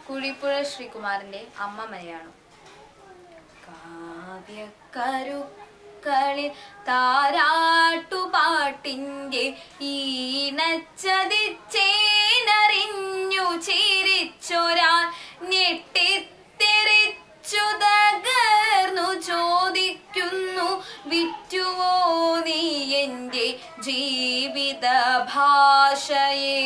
കുഴിപ്പുഴ ശ്രീകുമാരന്റെ അമ്മ മലയാളം. കാവ്യക്കരുക്കളിൽ താരാട്ടുപാട്ടിന്റെ ഈണച്ചതിച്ചേനറിഞ്ഞു ചിരിച്ചൊരാൾ ഞെട്ടിത്തെറിച്ചു തകർന്നു ചോദിക്കുന്നു, വിറ്റുവോ നീ എന്റെ ജീവിത ഭാഷയെ?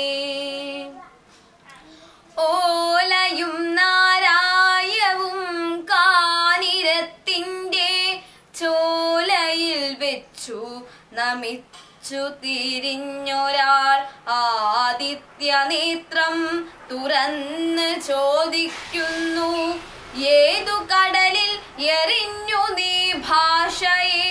ഓലയും നാരായവും കാനിരത്തിന്റെ ചോലയിൽ വെച്ചു നമിച്ചു തിരിഞ്ഞൊരാൾ ആദിത്യനേത്രം തുറന്ന് ചോദിക്കുന്നു, ഏതു കടലിൽ എറിഞ്ഞു നീ ഭാഷയെ?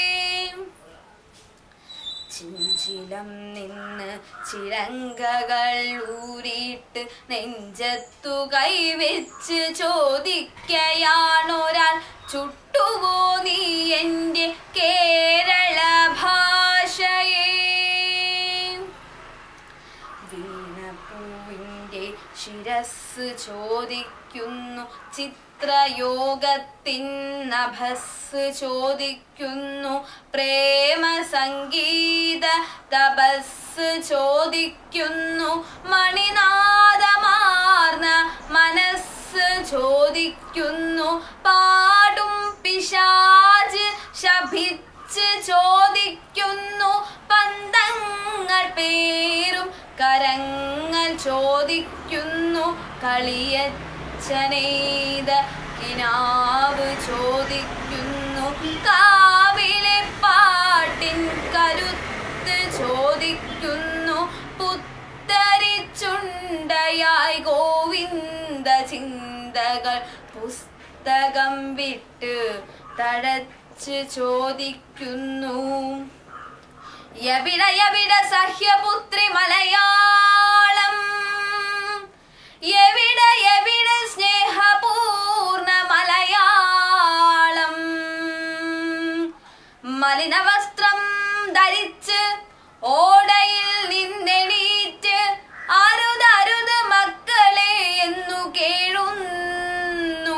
ചിഞ്ചിലം നിന്ന് ചിരങ്കകൾ ഊരിയിട്ട് നെഞ്ചത്തു കൈവച്ച് ചോദിക്കയാണൊരാൾ, ചുട്ടുവോ നീ എന്റെ കേരള ഭാഷയെ? വീണപ്പൂവിന്റെ ശിരസ് ചോദിക്കുന്നു, ചിത്രയോഗത്തിൻ നഭസ് ചോദിക്കുന്നു, പ്രേമ സംഗീത തപസ് ചോദിക്കുന്നു, മണിനാദമാർന്ന മനസ്സ് ചോദിക്കുന്നു, പാടും പിശാച് ശപിച്ച് ചോദിക്കുന്നു, പന്തങ്ങൾ പേരും കരങ്ങൾ ചോദിക്കുന്നു, കളിയച്ഛനെയ്ത കിനാവ് ചോദിക്കുന്നു, കാവിലെ പാട്ടിൻ കരുത്ത് ചോദിക്കുന്നു, പുത്തരിച്ചുണ്ടയായി ഗോവിന്ദ ചിന്തകൾ പുസ്തകം വിട്ട് തഴച്ച് ചോദിക്കുന്നു, എവിടെ എവിടെ സഹ്യപുത്രി മലയാളം? എവിടെ എവിടെ സ്നേഹപൂർണ മലയാളം? മലിനവസ്ത്രം ധരിച്ച് ഓടയിൽ നിന്നെണീറ്റ് അരുതരുത് മക്കളെ എന്നു കേഴുന്നു,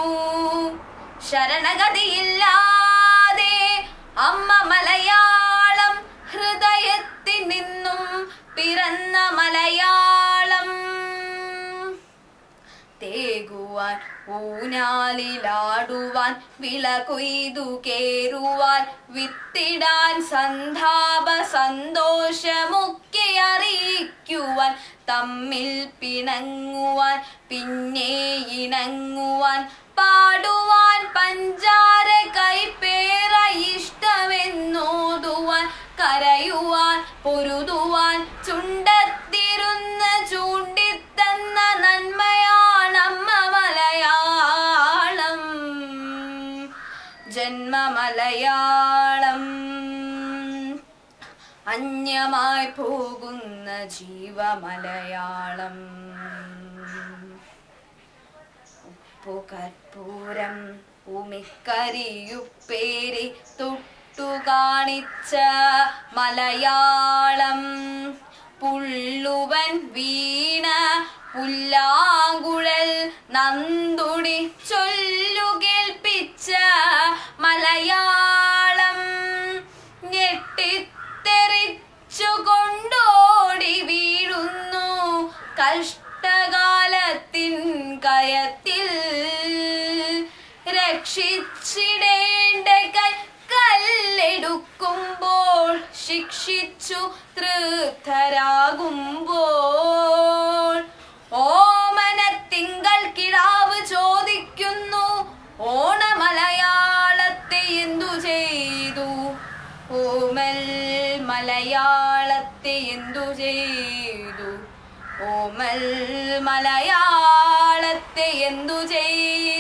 ശരണഗതിയില്ലാതെ അമ്മ മലയാളം, ഹൃദയത്തിൽ നിന്നും പിറന്ന മലയാളം. തേകുവാൻ ഊഞ്ഞാലിലാടുവാൻ വിള കൊയ്തു കേറുവാൻ വിത്തിടാൻ സന്താപ സന്തോഷമൊക്കെ അറിയിക്കുവാൻ തമ്മിൽ പിണങ്ങുവാൻ പിന്നെ ഇണങ്ങുവാൻ പാടുവാൻ പഞ്ചാര കൈപ്പേറ ഇഷ്ടമെന്നോതുവാൻ കരയുവാൻ പൊരുതുവാൻ ചുണ്ടത്തിരുന്ന് ചൂണ്ടിത്തന്ന നന്മയാണമ്മ മലയാളം, ജന്മമലയാളം. അന്യമായി പോകുന്ന ജീവമലയാളം, ഉപ്പുകർപ്പൂരം ഉമിക്കരിയുപ്പേരി തൊട്ടു കാണിച്ച മലയാളം, പുള്ളുവൻ വീണ പുല്ലാങ്കുഴൽ നന്തുടി ചൊല്ലു കേൾപ്പിച്ച മലയാളം, ഞെട്ടിത്തെറിച്ചു കൊണ്ടോടി വീഴുന്നു കഷ്ടകാലത്തിൻ കയത്തിൽ, രക്ഷിച്ചിടേണ്ട കൈ കല്ലെടുക്കുമ്പോൾ ശിക്ഷിച്ചു തൃപ്തരാകുമ്പോൾ, ഓമനത്തിങ്കൾ കിടാവ് ചോദിക്കുന്നു, ഓണമലയാളത്തെ എന്തു ചെയ്തു? ഓമൽ മലയാളത്തെ എന്തു ചെയ്തു? ഓമൽ മലയാളത്തെ എന്തു ചെയ്തു?